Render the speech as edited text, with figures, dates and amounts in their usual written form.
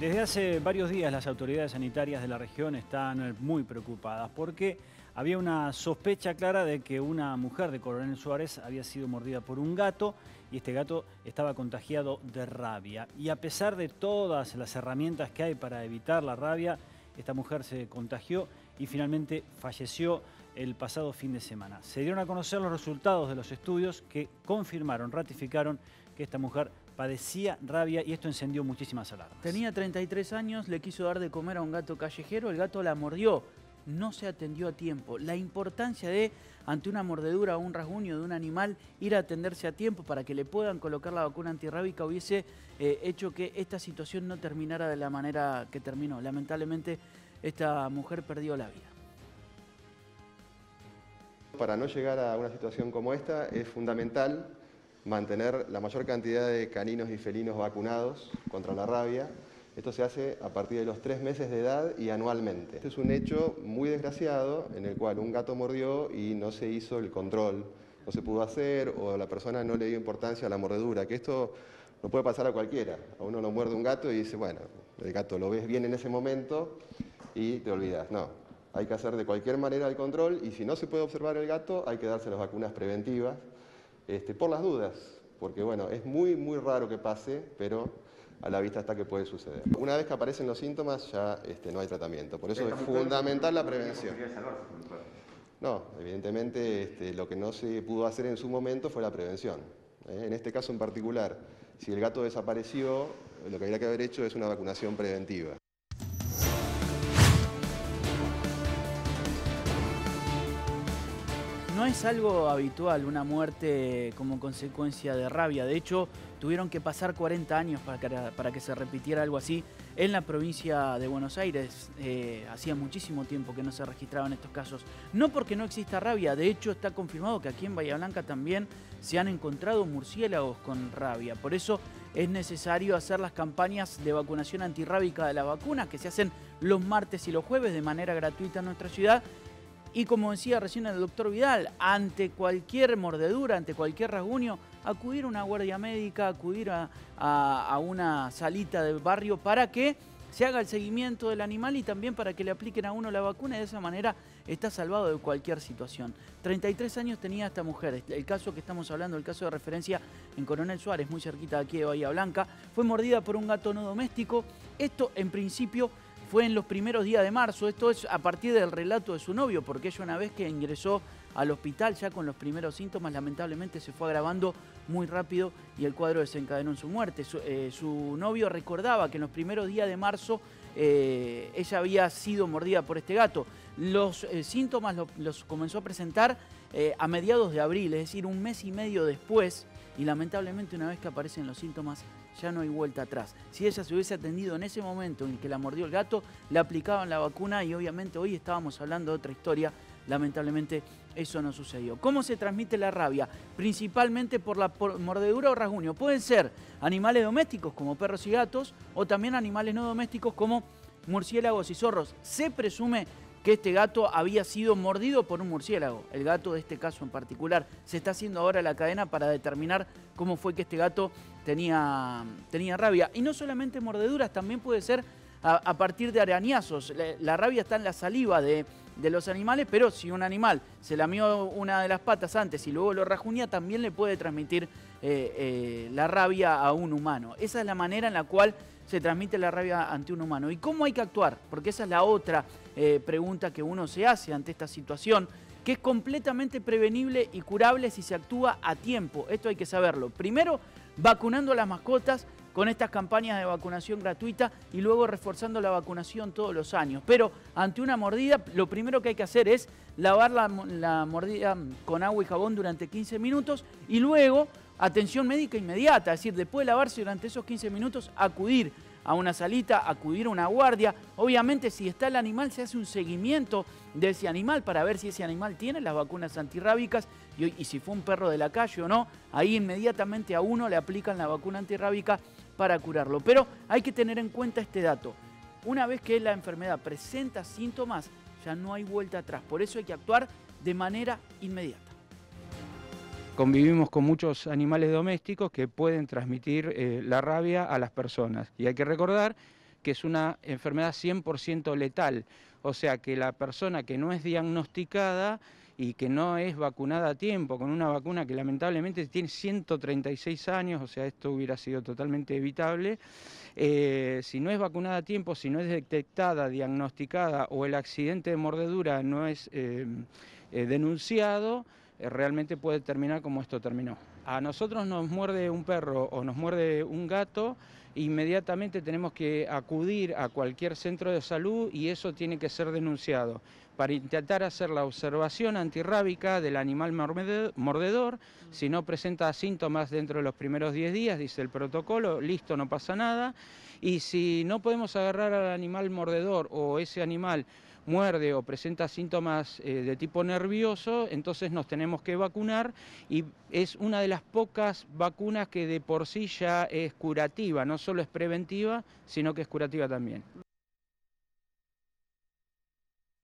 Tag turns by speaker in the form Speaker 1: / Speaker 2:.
Speaker 1: Desde hace varios días las autoridades sanitarias de la región están muy preocupadas porque había una sospecha clara de que una mujer de Coronel Suárez había sido mordida por un gato y este gato estaba contagiado de rabia. Y a pesar de todas las herramientas que hay para evitar la rabia, esta mujer se contagió y finalmente falleció el pasado fin de semana. Se dieron a conocer los resultados de los estudios que confirmaron, ratificaron que esta mujer padecía rabia y esto encendió muchísimas alarmas.
Speaker 2: Tenía 33 años, le quiso dar de comer a un gato callejero, el gato la mordió, no se atendió a tiempo. La importancia de, ante una mordedura o un rasguño de un animal, ir a atenderse a tiempo para que le puedan colocar la vacuna antirrábica hubiese hecho que esta situación no terminara de la manera que terminó. Lamentablemente, esta mujer perdió la vida.
Speaker 3: Para no llegar a una situación como esta es fundamental mantener la mayor cantidad de caninos y felinos vacunados contra la rabia. Esto se hace a partir de los 3 meses de edad y anualmente. Este es un hecho muy desgraciado en el cual un gato mordió y no se hizo el control, no se pudo hacer o la persona no le dio importancia a la mordedura, que esto no puede pasar a cualquiera. A uno lo muerde un gato y dice, bueno, el gato lo ves bien en ese momento y te olvidas. No, hay que hacer de cualquier manera el control y si no se puede observar el gato hay que darse las vacunas preventivas. Por las dudas, porque bueno, es muy raro que pase, pero a la vista está que puede suceder. Una vez que aparecen los síntomas ya no hay tratamiento, por eso es fundamental la prevención. No, evidentemente lo que no se pudo hacer en su momento fue la prevención. En este caso en particular, si el gato desapareció, lo que habría que haber hecho es una vacunación preventiva.
Speaker 2: No es algo habitual una muerte como consecuencia de rabia. De hecho, tuvieron que pasar 40 años para que se repitiera algo así en la provincia de Buenos Aires. Hacía muchísimo tiempo que no se registraban estos casos. No porque no exista rabia, de hecho está confirmado que aquí en Bahía Blanca también se han encontrado murciélagos con rabia. Por eso es necesario hacer las campañas de vacunación antirrábica de la vacuna que se hacen los martes y los jueves de manera gratuita en nuestra ciudad. Y como decía recién el doctor Vidal, ante cualquier mordedura, ante cualquier rasguño, acudir a una guardia médica, acudir a una salita del barrio para que se haga el seguimiento del animal y también para que le apliquen a uno la vacuna y de esa manera está salvado de cualquier situación. 33 años tenía esta mujer, el caso que estamos hablando, el caso de referencia en Coronel Suárez, muy cerquita de aquí de Bahía Blanca, fue mordida por un gato no doméstico. Esto en principio fue en los primeros días de marzo, esto es a partir del relato de su novio, porque ella una vez que ingresó al hospital ya con los primeros síntomas, lamentablemente se fue agravando muy rápido y el cuadro desencadenó en su muerte. Su novio recordaba que en los primeros días de marzo ella había sido mordida por este gato. Los síntomas los comenzó a presentar a mediados de abril, es decir, un mes y medio después, y lamentablemente una vez que aparecen los síntomas ya no hay vuelta atrás. Si ella se hubiese atendido en ese momento en que la mordió el gato, le aplicaban la vacuna y obviamente hoy estábamos hablando de otra historia. Lamentablemente eso no sucedió. ¿Cómo se transmite la rabia? Principalmente por la mordedura o rasguño. Pueden ser animales domésticos como perros y gatos o también animales no domésticos como murciélagos y zorros. Se presume que este gato había sido mordido por un murciélago, el gato de este caso en particular. Se está haciendo ahora la cadena para determinar cómo fue que este gato tenía rabia. Y no solamente mordeduras, también puede ser a partir de arañazos. La rabia está en la saliva de los animales, pero si un animal se lamió una de las patas antes y luego lo rasguña, también le puede transmitir la rabia a un humano. Esa es la manera en la cual se transmite la rabia ante un humano. ¿Y cómo hay que actuar? Porque esa es la otra pregunta que uno se hace ante esta situación, que es completamente prevenible y curable si se actúa a tiempo. Esto hay que saberlo. Primero, vacunando a las mascotas con estas campañas de vacunación gratuita y luego reforzando la vacunación todos los años. Pero ante una mordida, lo primero que hay que hacer es lavar la mordida con agua y jabón durante 15 minutos y luego atención médica inmediata, es decir, después de lavarse durante esos 15 minutos, acudir a una salita, acudir a una guardia. Obviamente, si está el animal, se hace un seguimiento de ese animal para ver si ese animal tiene las vacunas antirrábicas y si fue un perro de la calle o no. Ahí inmediatamente a uno le aplican la vacuna antirrábica para curarlo. Pero hay que tener en cuenta este dato. Una vez que la enfermedad presenta síntomas, ya no hay vuelta atrás. Por eso hay que actuar de manera inmediata.
Speaker 4: Convivimos con muchos animales domésticos que pueden transmitir la rabia a las personas. Y hay que recordar que es una enfermedad 100% letal. O sea que la persona que no es diagnosticada y que no es vacunada a tiempo, con una vacuna que lamentablemente tiene 136 años, o sea, esto hubiera sido totalmente evitable, si no es vacunada a tiempo, si no es detectada, diagnosticada o el accidente de mordedura no es denunciado, realmente puede terminar como esto terminó. A nosotros nos muerde un perro o nos muerde un gato, inmediatamente tenemos que acudir a cualquier centro de salud y eso tiene que ser denunciado para intentar hacer la observación antirrábica del animal mordedor. Si no presenta síntomas dentro de los primeros 10 días, dice el protocolo, listo, no pasa nada. Y si no podemos agarrar al animal mordedor o ese animal muerde o presenta síntomas de tipo nervioso, entonces nos tenemos que vacunar y es una de las pocas vacunas que de por sí ya es curativa, no solo es preventiva, sino que es curativa también.